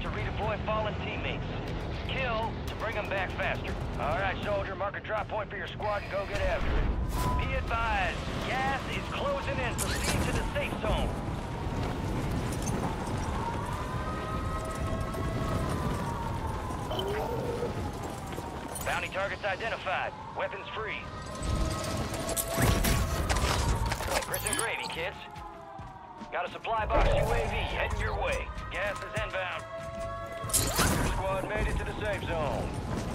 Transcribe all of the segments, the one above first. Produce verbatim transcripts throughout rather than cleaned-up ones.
to redeploy fallen teammates. Kill to bring them back faster. Alright, soldier, mark a drop point for your squad and go get after it. Be advised, gas is closing in. Proceed to the safe zone. Bounty targets identified. Weapons free. Grits and gravy, kids. Got a supply box U A V heading your way. Gas is inbound. Your squad made it to the safe zone.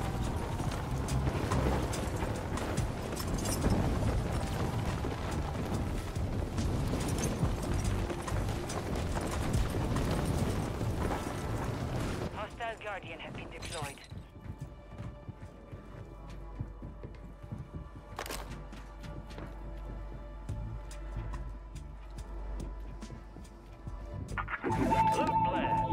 Hostile Guardian have been deployed. Loot blast.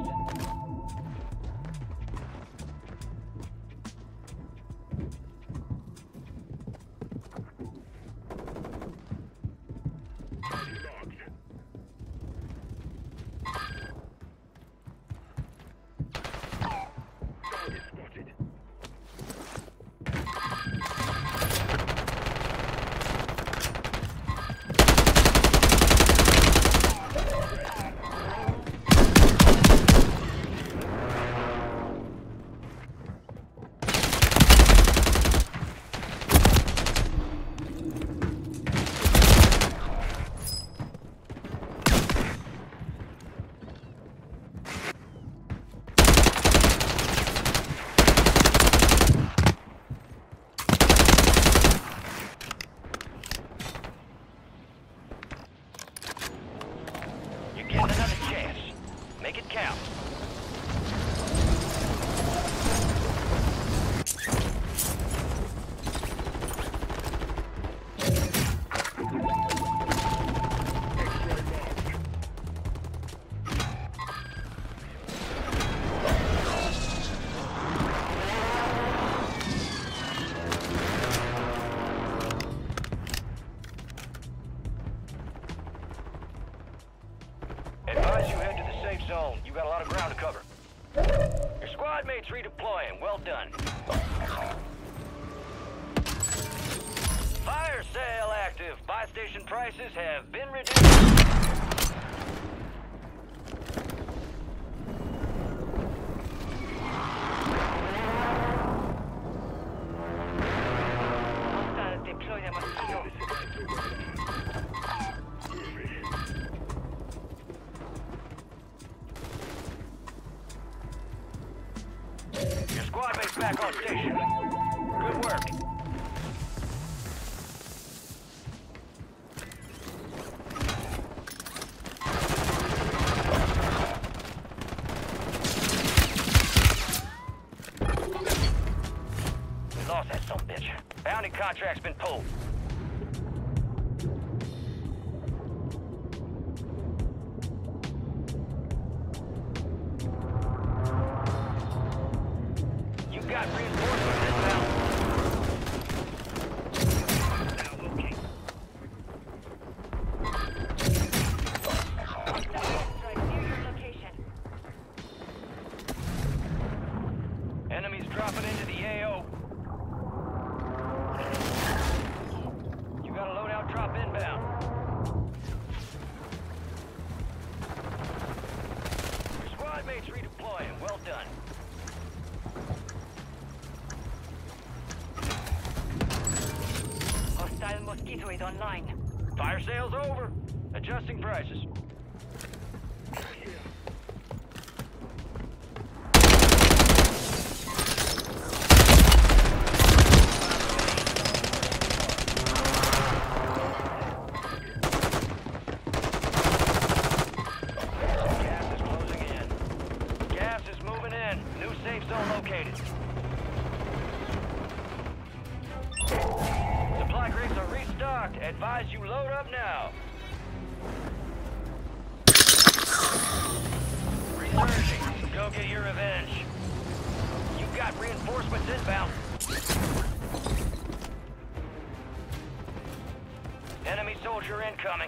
Getting another chance. Make it count. Advise you head to the safe zone. You got a lot of ground to cover. Your squad mates redeploying. Well done. Fire sale active. Buy station prices have been reduced. Hostile deploy the mosquito. Your squad mates back on station. Good work. We lost that son of a bitch. Bounty contract's been pulled. You got reinforcements inbound. Now, okay. Strike near your location. Enemies dropping into the A O. You got a loadout drop inbound. Your squad mates redeploying. Well done. Hostile mosquito is online. Fire sale's over. Adjusting prices. Gas is closing in. Gas is moving in. New safe zone located. Supply crates are restocked. Advise you load up now. Resurging. Go get your revenge. You got reinforcements inbound. Enemy soldier incoming.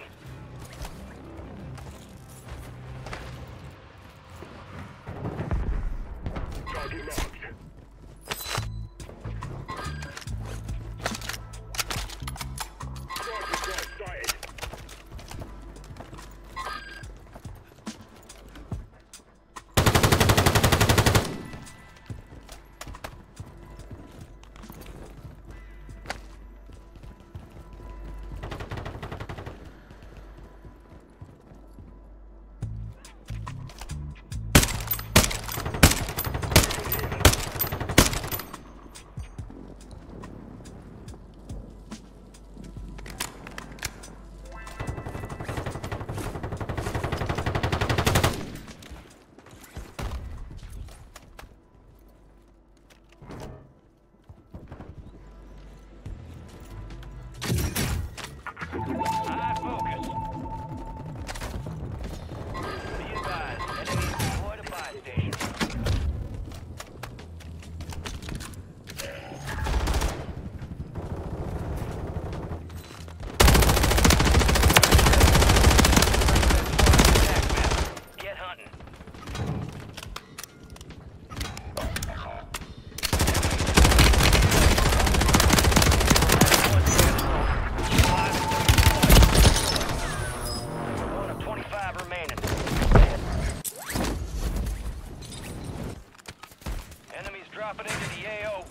High focus. Be advised, enemies deployed a buy station. Get hunting. One of twenty-five remaining. Enemies dropping into the A O.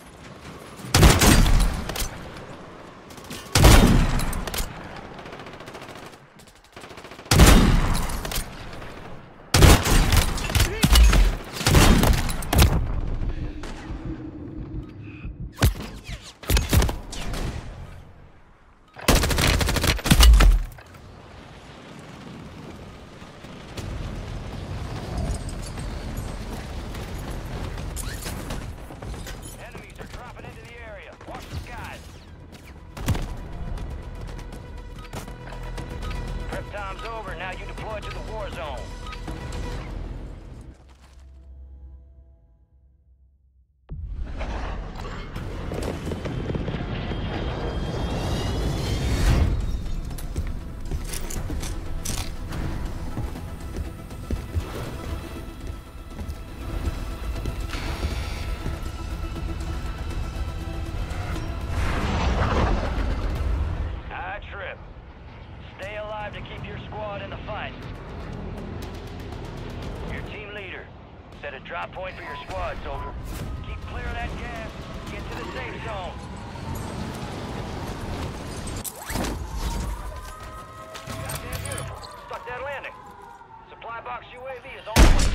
Enemies are dropping into the area. Watch the skies. Prep time's over. Now you deploy to the war zone. High trip. Stay alive to keep your squad in the fight. Your team leader. Set a drop point for your squad, soldier. Keep clear of that gas. Get to the safe zone. Goddamn beautiful. Stuck that landing. Supply box U A V is on the way.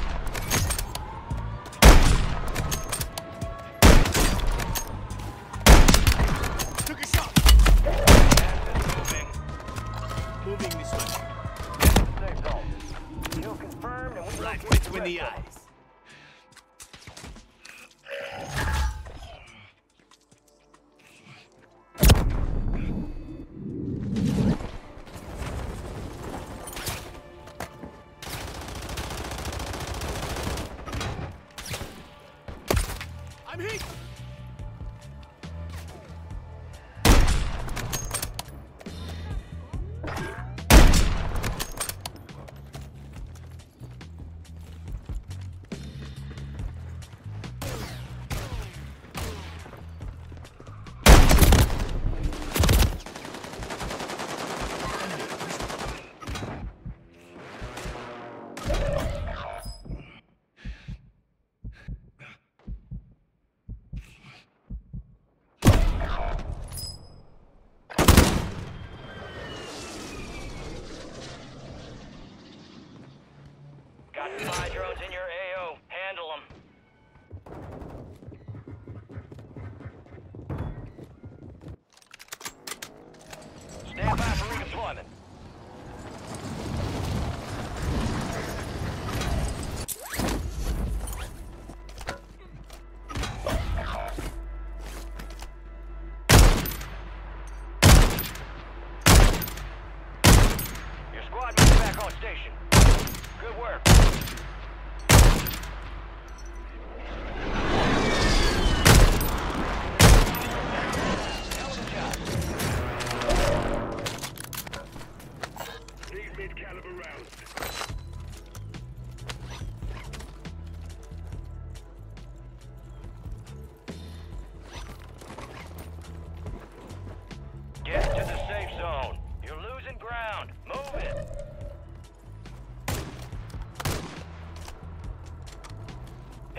Took a shot. Gas is moving. Moving this way. Safe zone. Kill confirmed and we Black locate between the rest of them. eyes. I'm hit.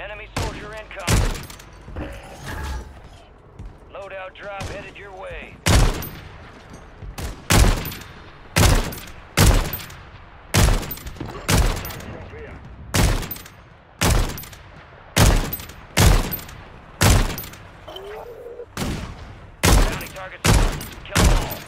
Enemy soldier incoming. Loadout drop headed your way. Bounty targets marked. Kill them all.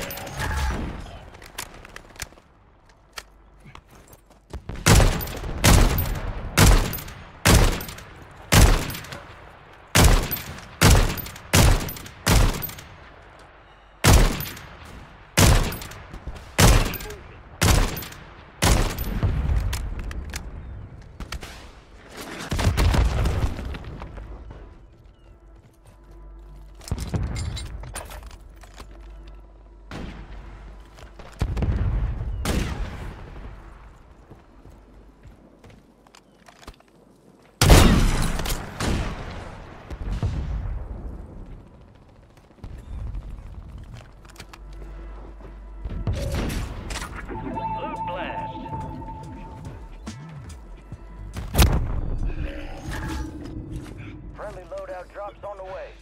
Friendly loadout drops on the way.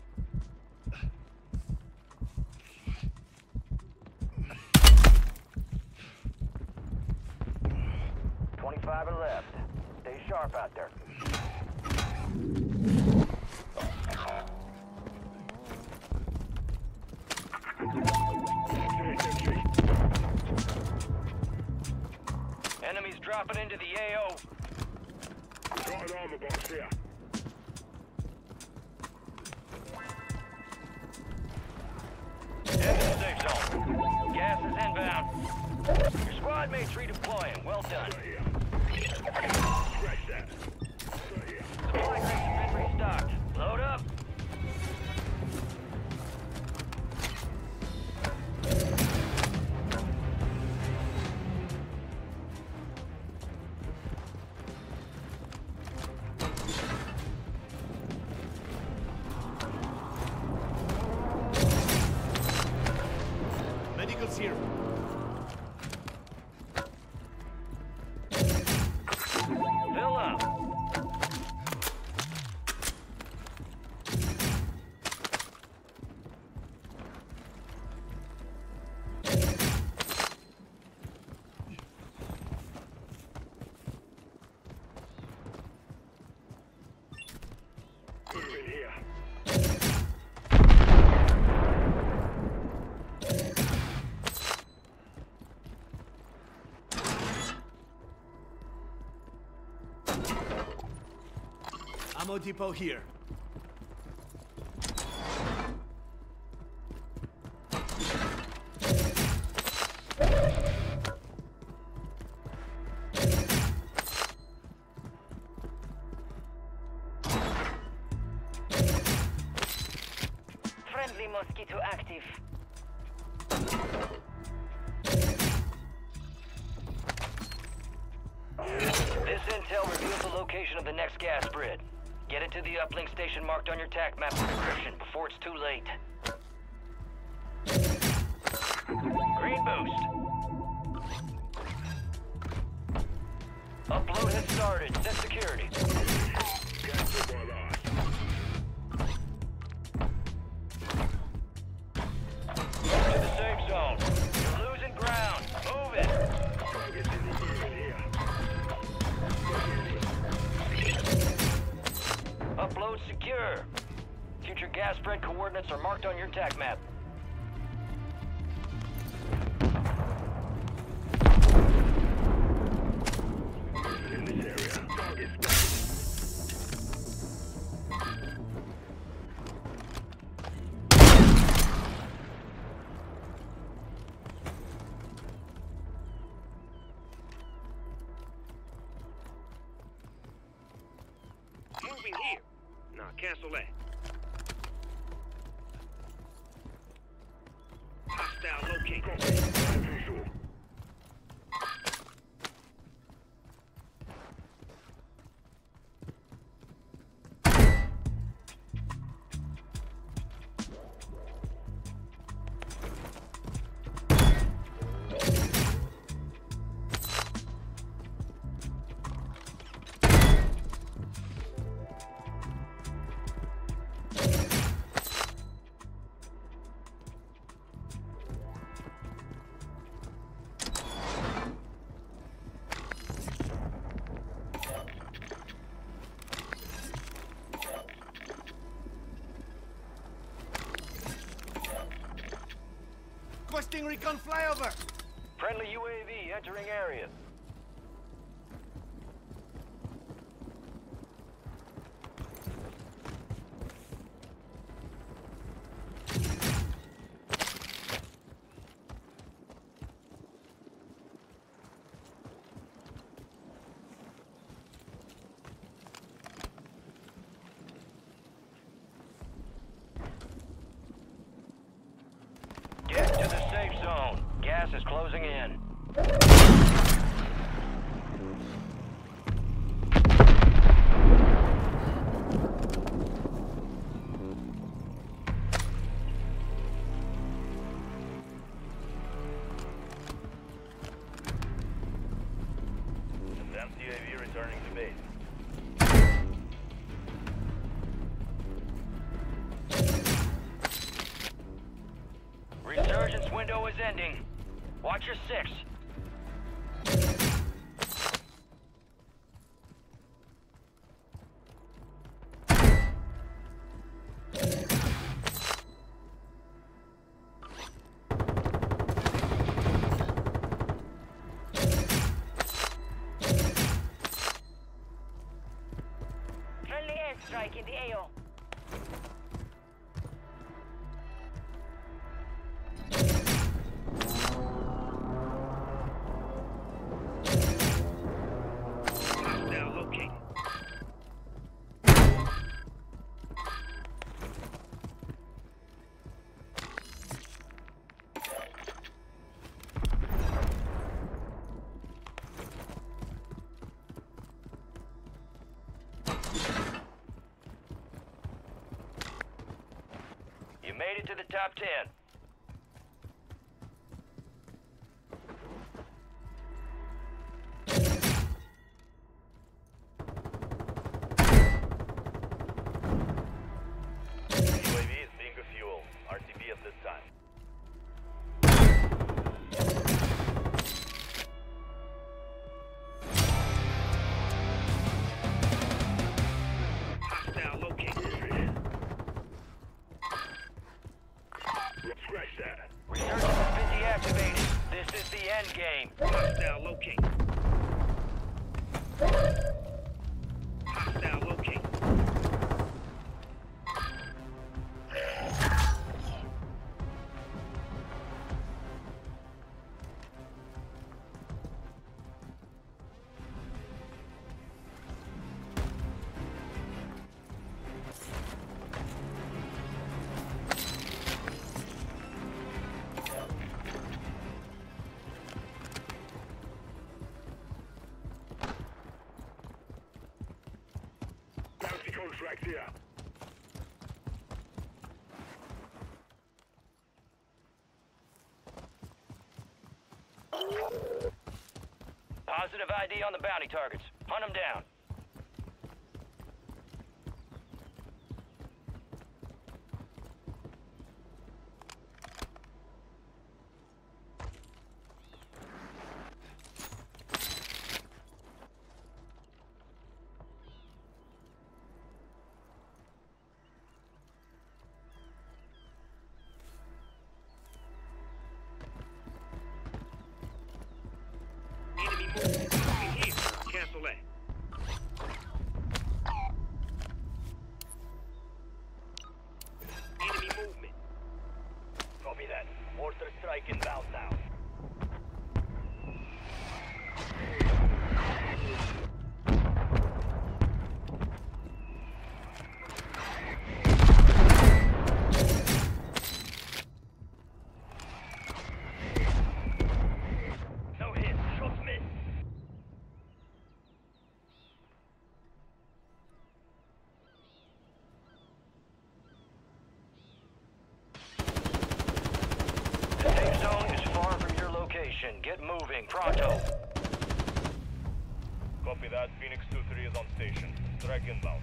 twenty-five are left. Stay sharp out there. Enemies dropping into the A O. Got an armor box here. Head to the safe zone. Gas is inbound. Your squad mates redeploying. Well done. Scratch that. Supply crates have been restocked. Load up. Medicals here. Fill up. Move in here. Ammo depot here. Friendly mosquito active. This intel reveals the location of the next gas spread. Get it to the uplink station marked on your tac map for decryption before it's too late. Green boost. Upload has started. Set security. Cancel my loss. Move to the safe zone. You're losing ground. Move it. Targets in the area. Upload secure. Future gas spread coordinates are marked on your tac map. In this area. Target spotted. Moving here. Nah, cancel that. Hostile located. As usual. Requesting recon flyover. Friendly U A V entering area. Get to the safe zone. Gas is closing in. Advanced U A V returning to base. Resurgence window is ending. Watch your six. Friendly airstrike in the A O. Hostile located. You made it to the top ten. U A V is being refueled. R C B at this time. Hostile located. Scratch that. Resurgence has been deactivated. This is the end game. Hostile located. Hostile located. Bounty contract here. Positive I D on the bounty targets. Hunt them down. Enemy movement. Moving here. Cancel that. Enemy movement. Copy that. Mortar strike inbound now. No hit. Shots missed. The safe zone is far from your location. Get moving. Pronto. Copy that. Phoenix two three is on station. Strike inbound.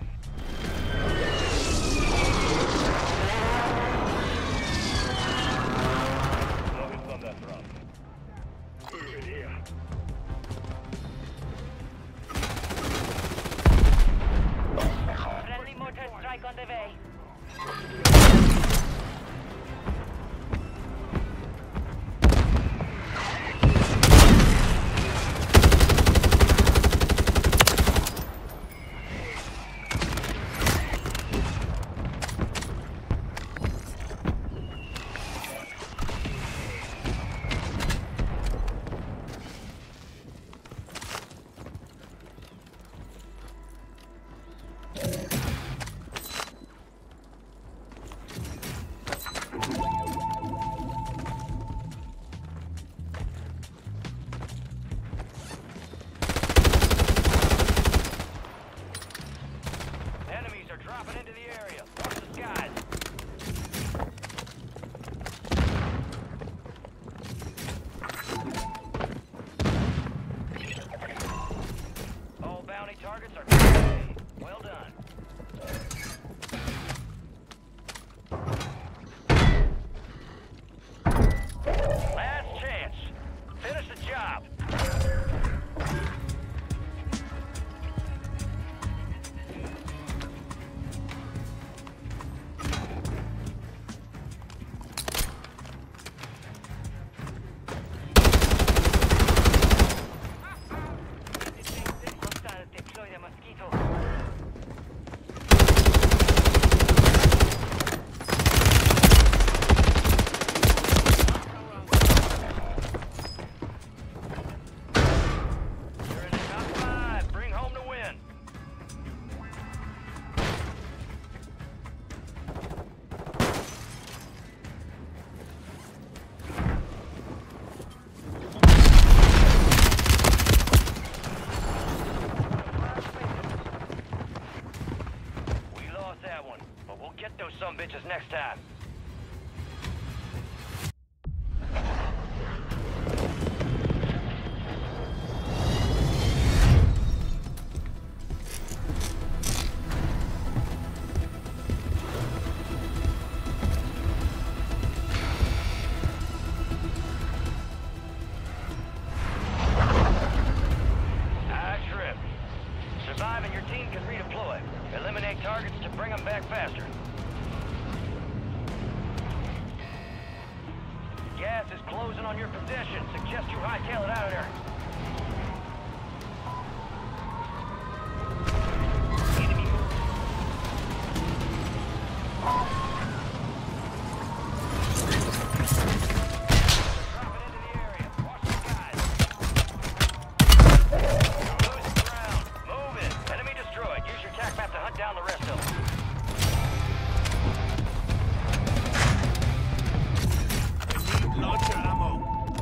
No hits on that round. Moving here. Friendly mortar strike on the way. dropping into the area. Watch the skies. All bounty targets are paid. Well done. Last chance. Finish the job. Hostile deploy the mosquito. You're in the top five. Bring home the win. We lost that one, but we'll get those sumbitches next time. I trip. Survive and your team can redeploy. Eliminate targets to bring them back faster. Gas is closing on your position. Suggest you hightail it out of there. Enemy movement. Dropping into the area. Watch the skies. You're losing ground. Move it. Enemy destroyed. Use your tac map to hunt down the rest of them. Need launcher ammo.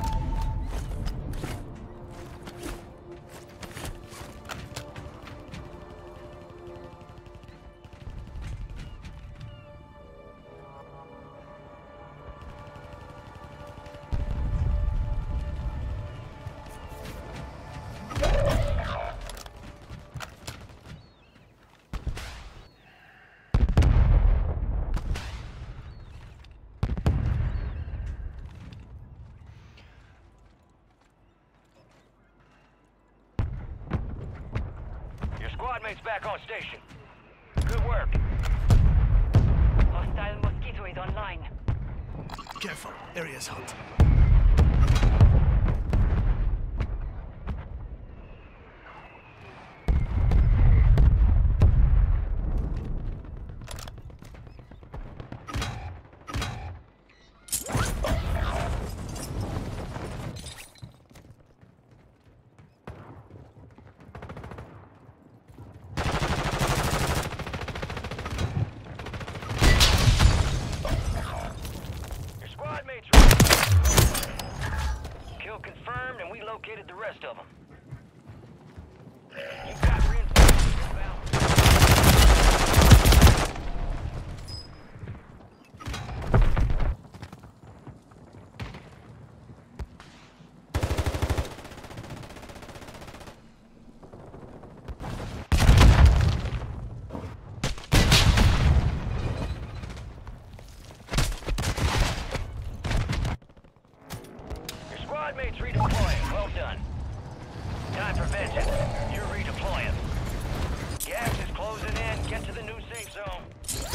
Your squad mate's back on station. Good work. Hostile mosquito is online. Careful, area's hot. Your squad mate's ready. Kill confirmed, and we located the rest of them. You've got reinforcements inbound. Your squad mate's redeploying. Well done. Time for vengeance. You're redeploying. Gas is closing in. Get to the new safe zone.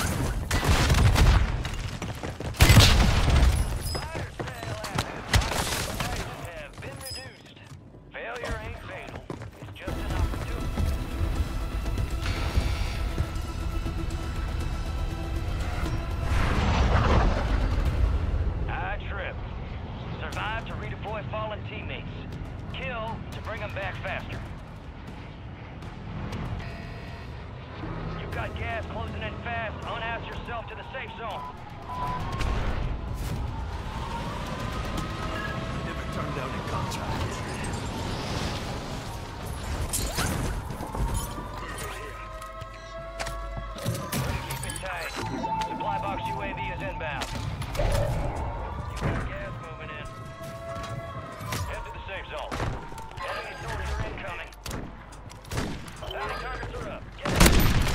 Fire sale active. Have been reduced. Failure ain't fatal. It's just an opportunity. I trip. Survive to redeploy fallen teammates. Kill to bring them back faster. You've got gas closing in fast. Unass yourself to the safe zone. Never turn down a contract. Ready A V is inbound. You got gas moving in. Head to the safe zone. Enemy soldier incoming. Bounty targets are up. Get it.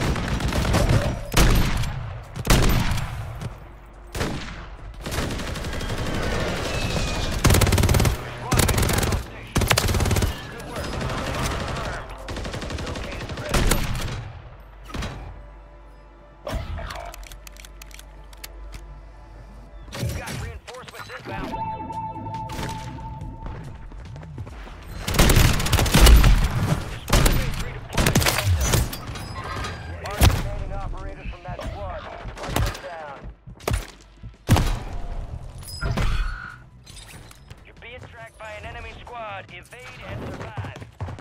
Evade and survive.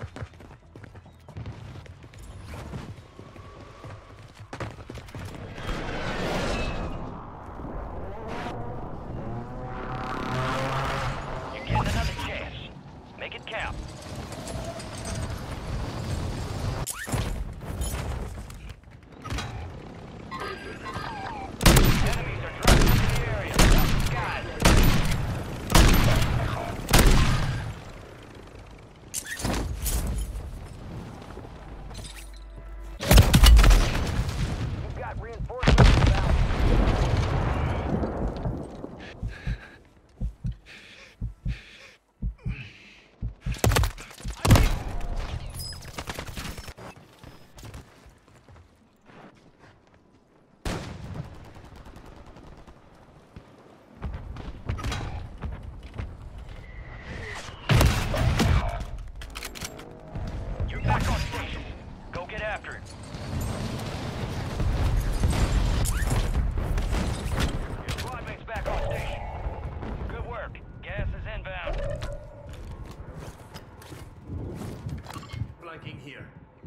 You're getting another chance. Make it count. Enemies are dropping into the area. Guys. Back on station. Go get after it. Your squad mate's back on station. Good work. Gas is inbound. Flanking here.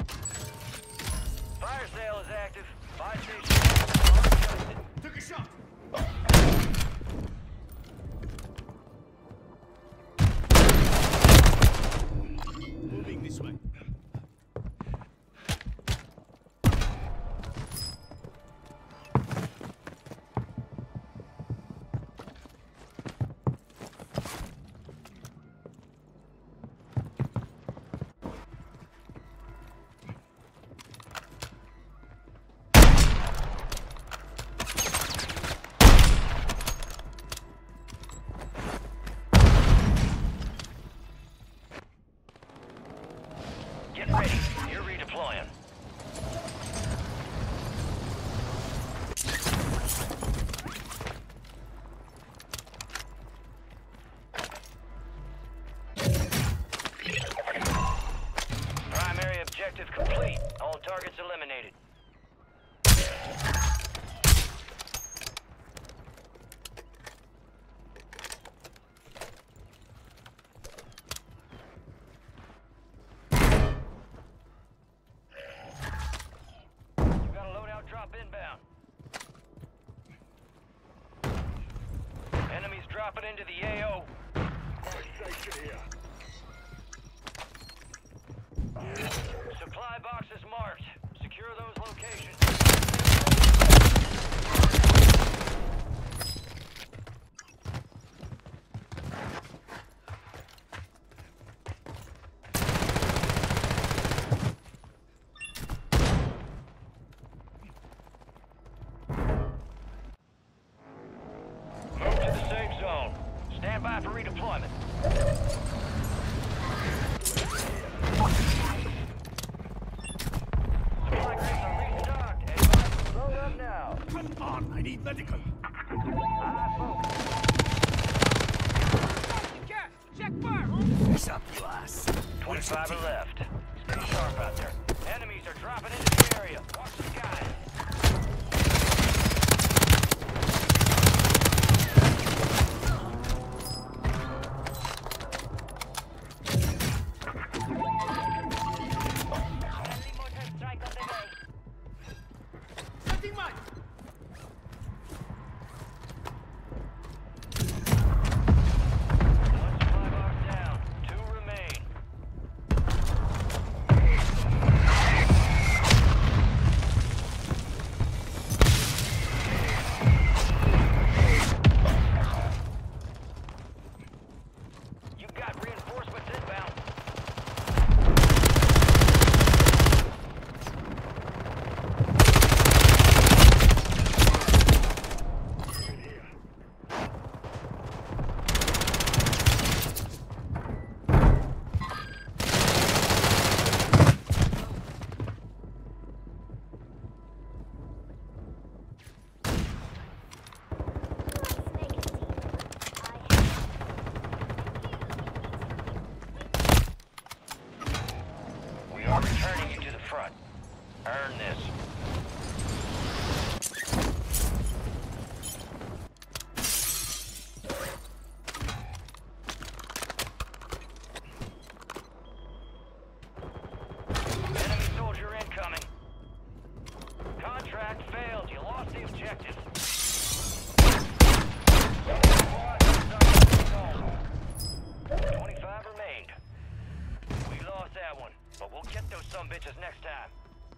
Fire sale is active. Fire station. Took a shot. Moving this way. Get ready. You're redeploying. Primary objective complete. All targets eliminated. Inbound. Enemies dropping into the A O. Station here. Supply boxes marked. Secure those locations. Stand by for redeployment. Supply crates are restocked. Everybody load up now. Come on, I need medical. Eye focus. Check fire! Piss up, you ass. twenty-five are left. Stay sharp out there. Enemies are dropping into the area. Watch the skies. the objective. twenty-five remained. We lost that one, but we'll get those sumbitches next time.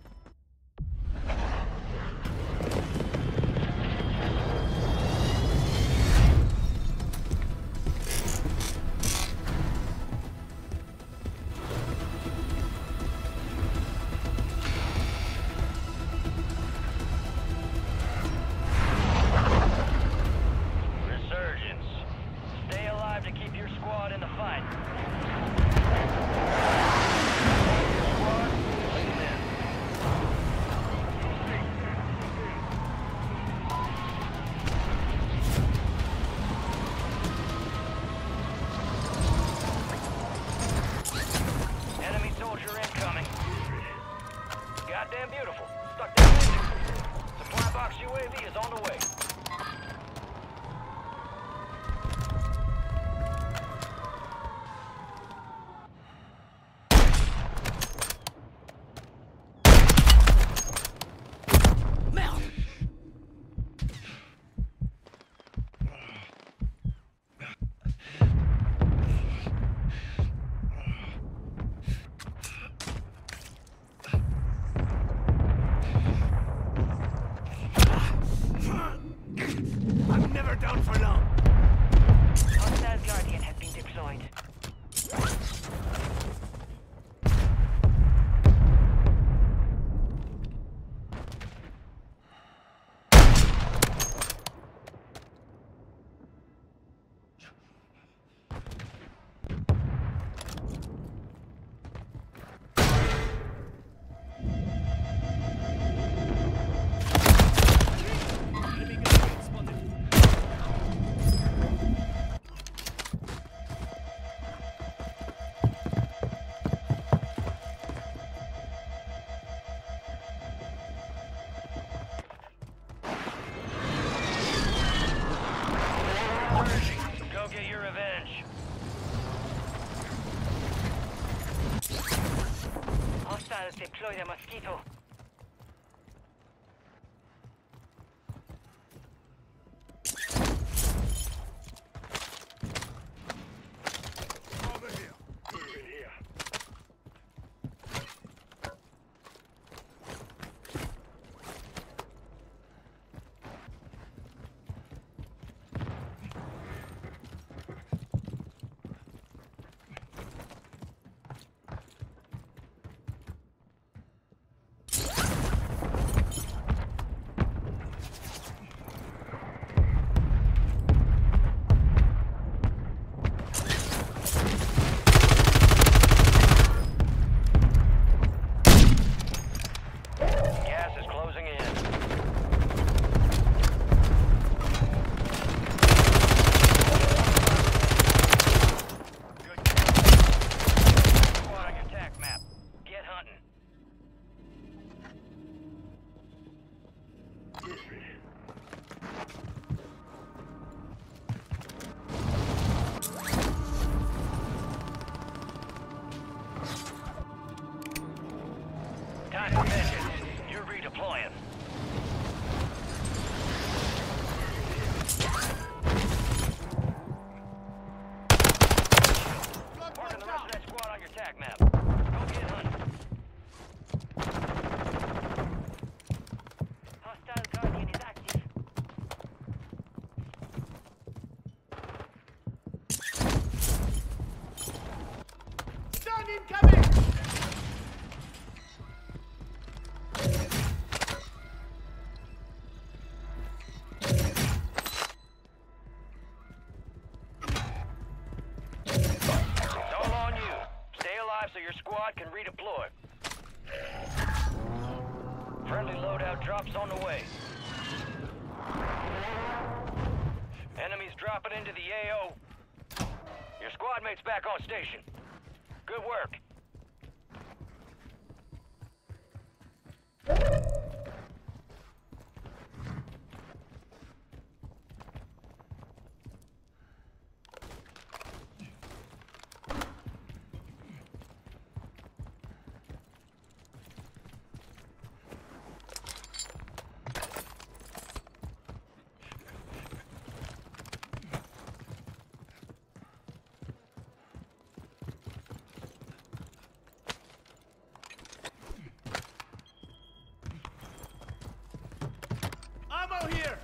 Goddamn beautiful. Stuck that landing. Supply box U A V is on the way. I'm never down for long. Hostile Guardian has been deployed. Go get your revenge. Hostiles deploy the Mosquito. Over here. Moving here. Gas is closing in. Good. Squad on your attack map. Get hunting. Time for vengeance. You're redeploying. Marking the rest of that squad on your attack map. Go get hunting. Hostile Guardian is active. Stun incoming! It's all on you. Stay alive so your squad can redeploy. Friendly loadout drops on the way. Enemies dropping into the A O. Your squad mate's back on station. Good work. Ammo here!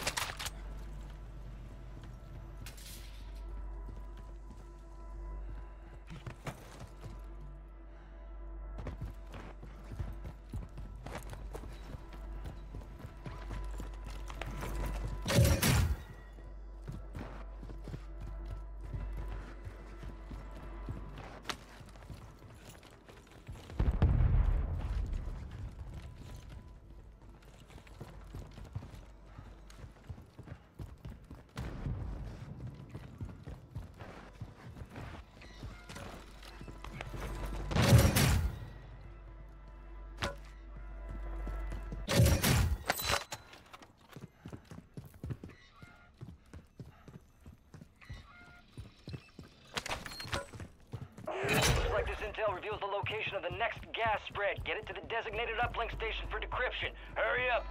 This intel reveals the location of the next gas spread. Get it to the designated uplink station for decryption. Hurry up!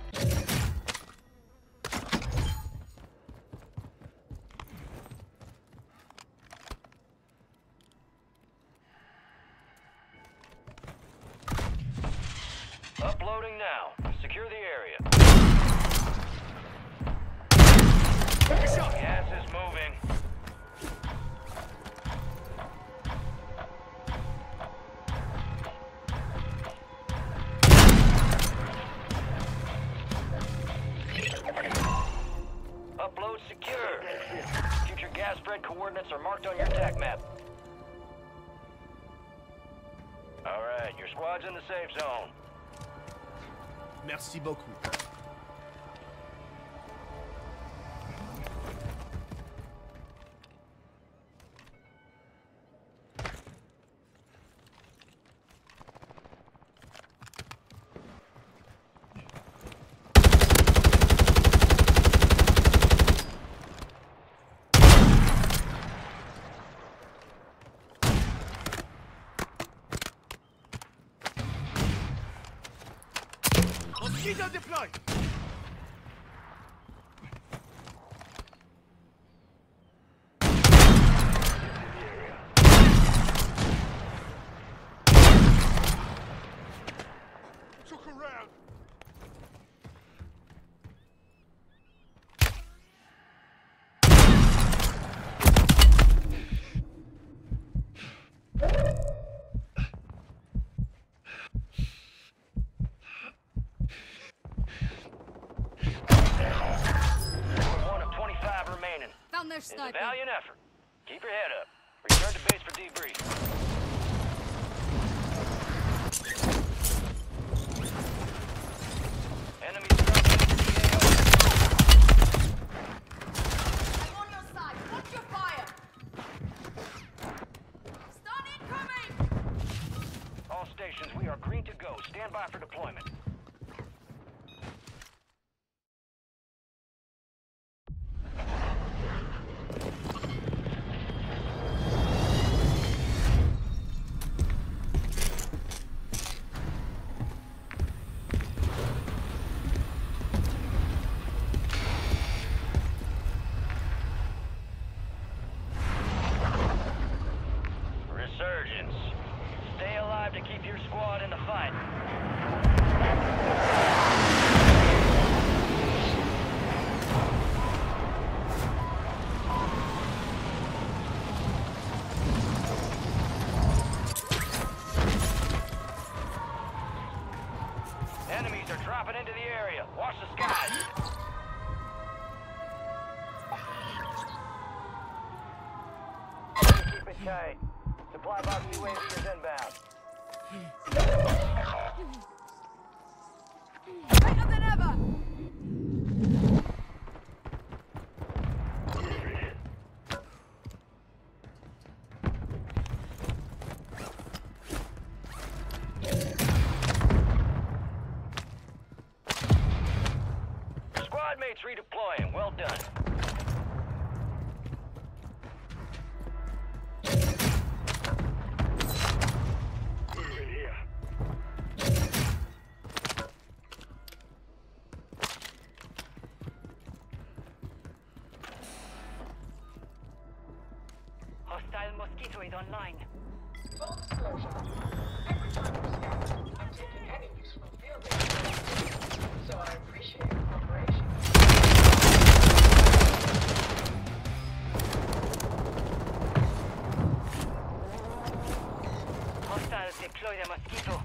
Uploading now. Secure the area. Gas is moving. Upload secure. Future gas spread coordinates are marked on your attack map. Alright, your squad's in the safe zone. Merci beaucoup. Mosquito deployed! Took around! It's a valiant effort. Keep your head up. Return to base for debrief. Enemies I'm on your side. Watch your fire. Stun incoming! all stations, we are green to go. Stand by for deployment. Enemies are dropping into the area. Watch the skies. Keep it tight. Supply box U A V is inbound. Better than ever! Squad mates redeploying. Well done. Hostile mosquito is online. Full disclosure. Every time you scan, I'm taking any useful field data. So I appreciate your cooperation. Mosquito.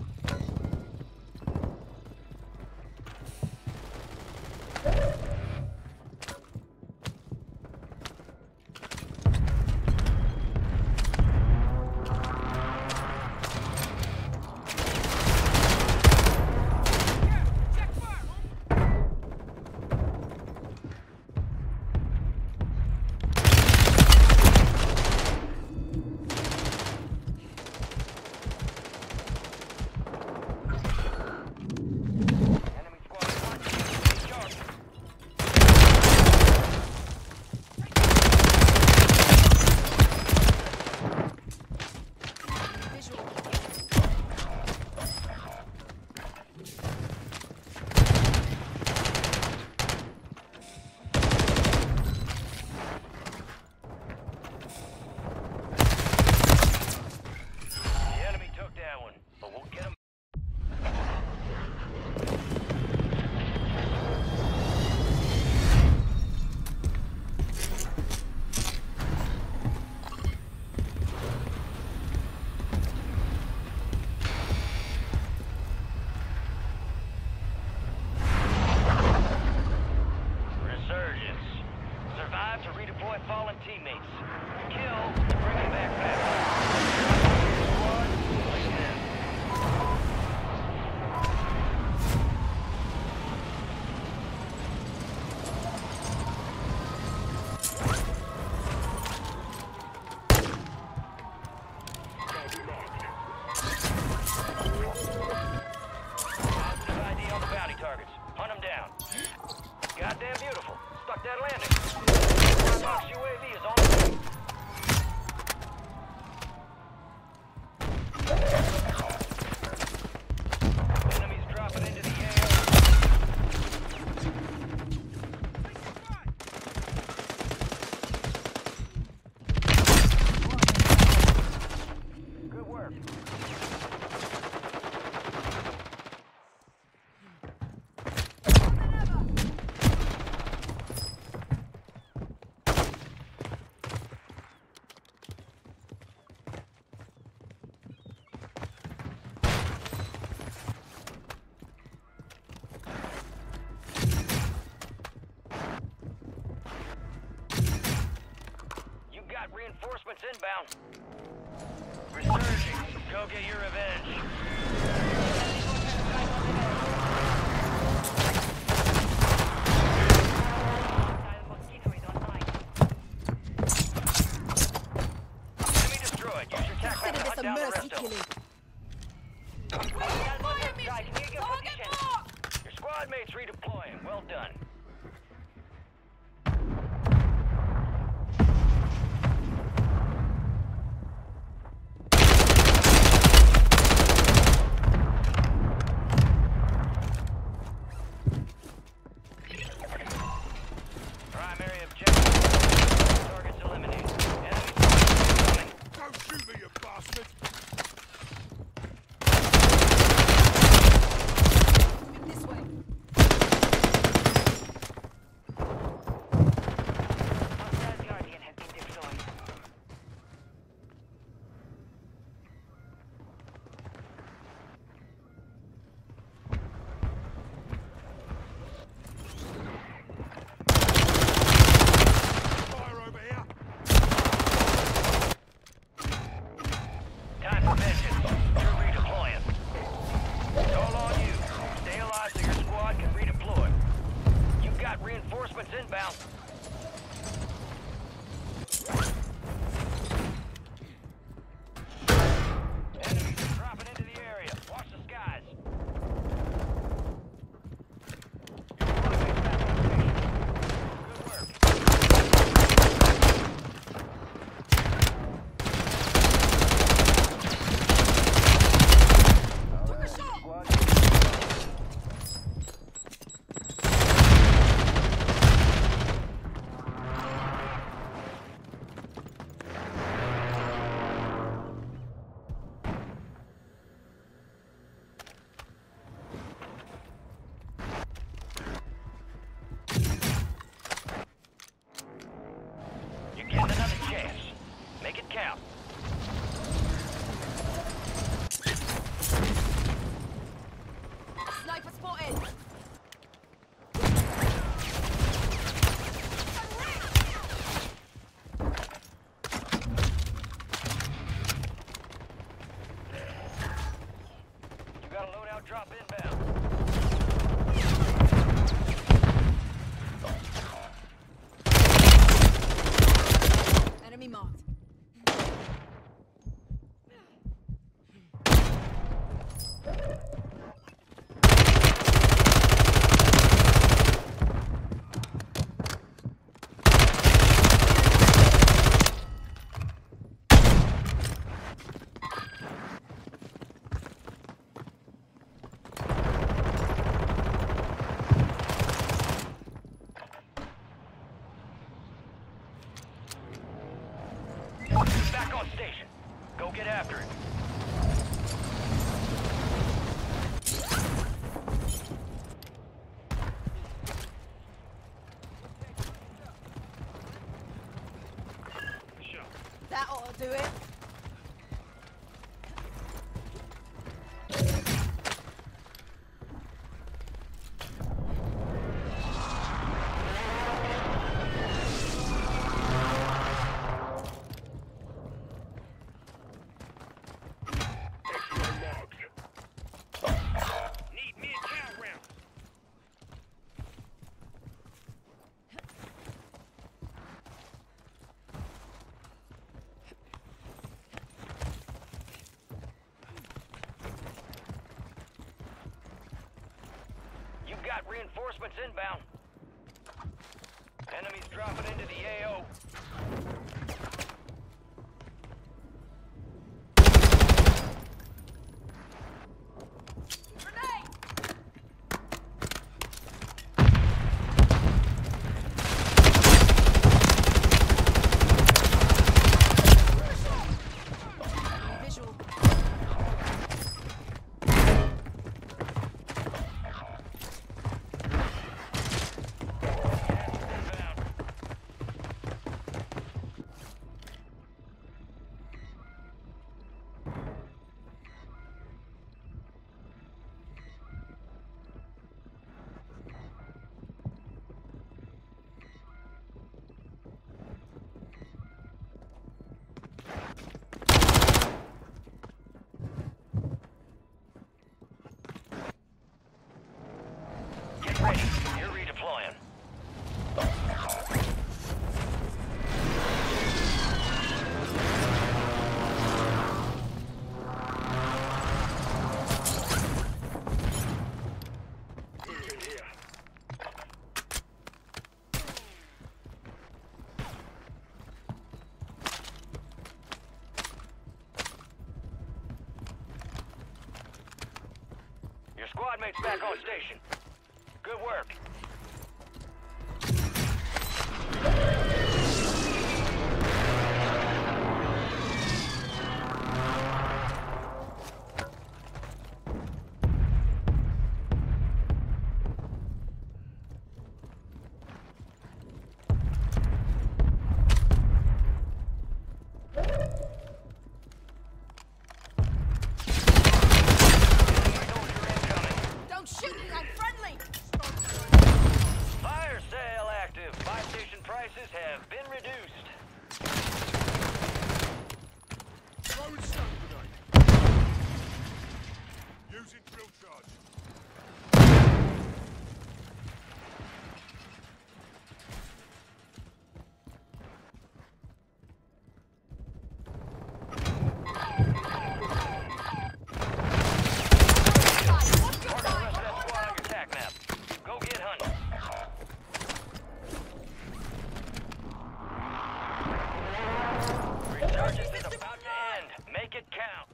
Reinforcements inbound. Resurging. Go get your revenge. Enemy destroyed. Use your tac map to hunt down the rest of them. Your squad mates redeploying. Well done. Primary objective. Targets eliminated. Enemy coming. Don't shoot me, you bastard! This way. Hostile Guardian has been deployed. Fire over here! Time for vengeance. You're redeploying. It's all on you. Stay alive so your squad can redeploy. You've got reinforcements inbound. Enemies are dropping into the area. Watch the skies. Your squad mates back on station. Good work. Took a shot. get after it. That ought to do it. Need mid-town round. You've got reinforcements inbound. Enemies dropping into the A O. Grenade! Visual. Inbound. Get ready. You're redeploying. Moving here. Your squad mate's back on station. Good work. Soldier incoming. Don't shoot me, I'm friendly! Fire sale active. Buy station prices have been reduced. Throwing stun grenade. Using drill charge. Mark the rest of that squad on your attack map. Go get hunting. Resurgence is about to end. Make it count.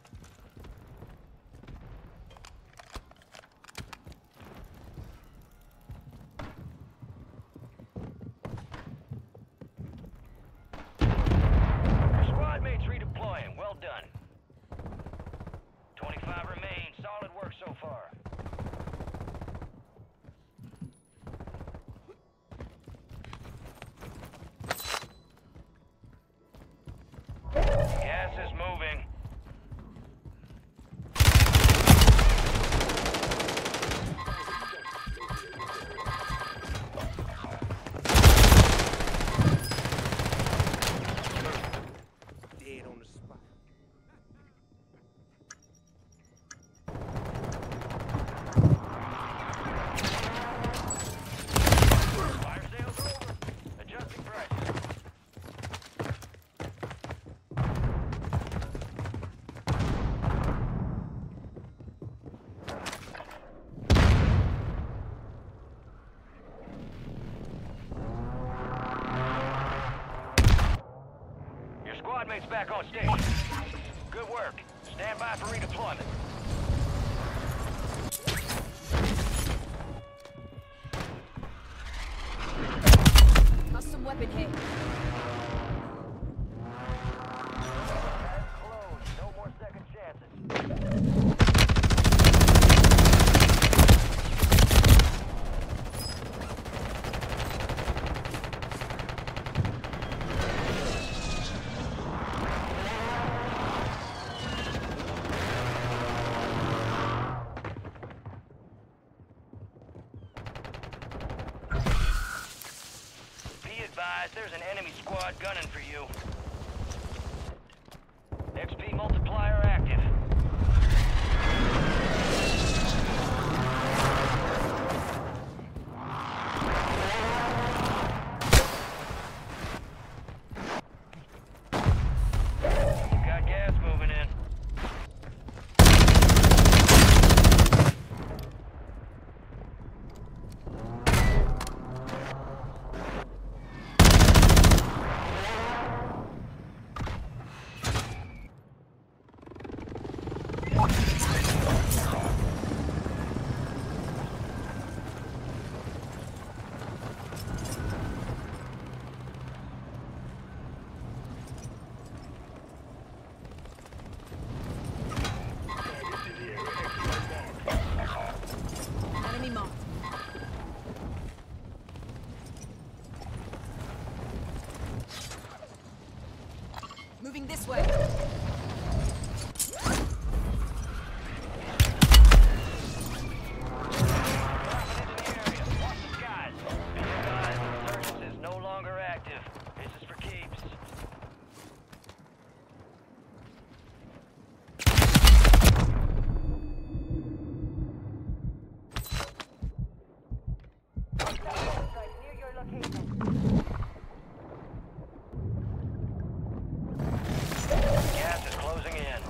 Your squad mates redeploying. Well done. twenty-five remain. Solid work so far. Gas is moving. Dead on the spot. Fire sales are over. Adjusting prices. Your squad mate's back on station. Good work. Stand by for redeployment. Custom weapon here. Close. No more advised, there's an enemy squad gunning for you. X P multiplier active. Got gas moving in. Enemy marked. Moving this way. Gas is closing in.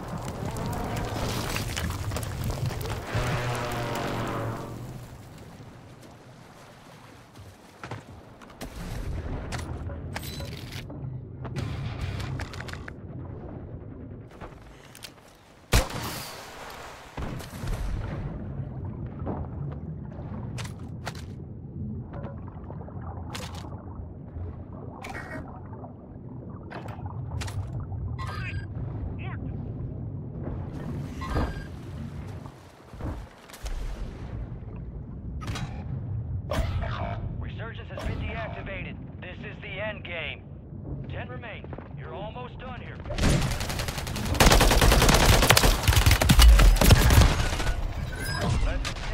Resurgence has been deactivated. This is the end game. Ten remain. You're almost done here. Let's